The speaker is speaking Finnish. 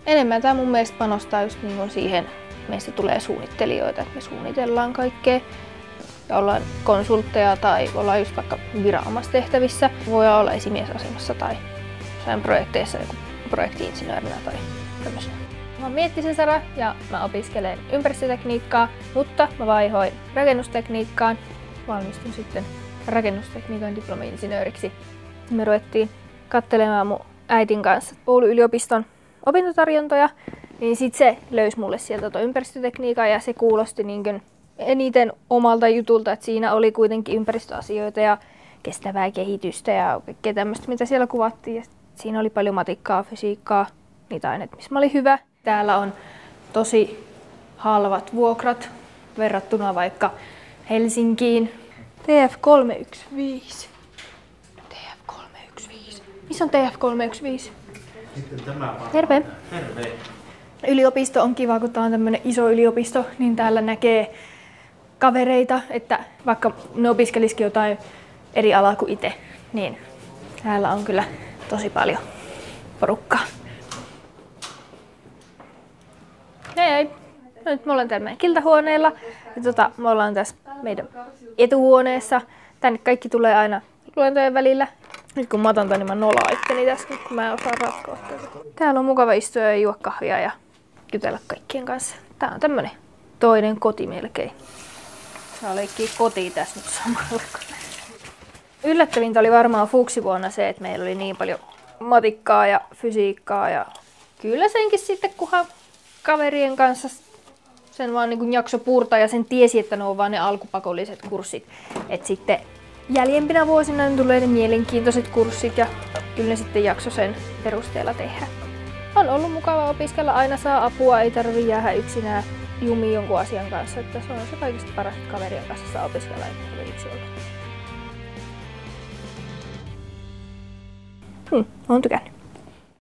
enemmän tämä mun mielestä panostaa just niin kuin siihen, meistä tulee suunnittelijoita, että me suunnitellaan kaikkea. Ja ollaan konsultteja tai ollaan just vaikka viranomaistehtävissä. Voidaan olla esimiesasemassa tai jossain projekteissa joku projekti-insinöörinä tai tämmöisenä. Mä oon Miettisen Sara ja mä opiskelen ympäristötekniikkaa, mutta mä vaihoin rakennustekniikkaan. Valmistun sitten rakennustekniikan diplomi-insinööriksi. Me ruvettiin katselemaan mun äitin kanssa Oulun yliopiston opintotarjontoja, niin sit se löysi mulle sieltä tuon ympäristötekniikan ja se kuulosti niin kuin eniten omalta jutulta, että siinä oli kuitenkin ympäristöasioita ja kestävää kehitystä ja kaikkea tämmöistä, mitä siellä kuvattiin. Ja siinä oli paljon matikkaa, fysiikkaa, niitä aineita, missä mä olin hyvä. Täällä on tosi halvat vuokrat verrattuna vaikka Helsinkiin. TF315. TF315. Missä on TF315? Sitten tämä vaan. Terve. Terve. Yliopisto on kiva, kun tää on tämmönen iso yliopisto, niin täällä näkee kavereita, että vaikka ne opiskelisikin jotain eri alaa kuin itse, niin täällä on kyllä tosi paljon porukkaa. Hei! No nyt me ollaan täällä meidän kiltahuoneella ja me ollaan tässä meidän etuhuoneessa. Tänne kaikki tulee aina luentojen välillä. Nyt kun mä otan tän, niin mä nolaan itteni tässä, kun mä en osaa ratkoa tätä. Täällä on mukava istua ja juo kahvia ja jutella kaikkien kanssa. Tää on tämmönen toinen koti melkein. Saa leikkiä kotiin tässä nyt samalla. Yllättävintä oli varmaan fuksivuonna se, että meillä oli niin paljon matikkaa ja fysiikkaa ja kyllä senkin sitten, kunhan kaverien kanssa sen vaan niin jakso purtaa ja sen tiesi, että ne on vaan ne alkupakolliset kurssit. Et sitten jäljempinä vuosina ne tulee ne mielenkiintoiset kurssit ja kyllä ne sitten jakso sen perusteella tehdä. On ollut mukava opiskella, aina saa apua, ei tarvitse jäädä yksinään jumiin jonkun asian kanssa. Että se on se kaikista paras, että kaverien kanssa saa opiskella, ei tarvitse yksin olla. Olen tykännyt.